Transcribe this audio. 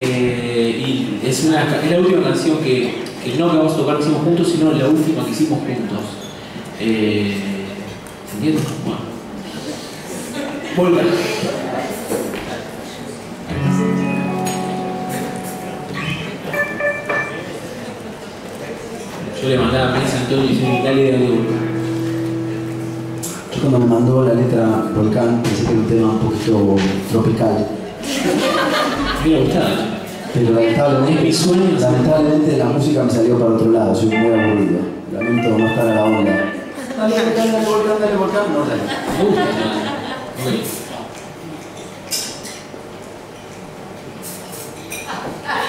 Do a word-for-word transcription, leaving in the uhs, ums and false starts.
Eh, y es, una, es la última canción que, que no que vamos a tocar que hicimos juntos, sino la última que hicimos juntos. Eh, ¿Se entiende? Bueno. Volga. Yo le mandaba a Pérez Antonio diciendo dale de audio. Yo cuando me mandó la letra Volcán pensé que era un tema un poquito tropical. A mí me gustaba. Pero lamentablemente, es mi sueño. lamentablemente la música me salió para otro lado, soy muy aburrido. Lamento no estar a la onda. Dale, dale, dale, Volcán, dale, Volcán. No, dale. Me gusta, ¿no?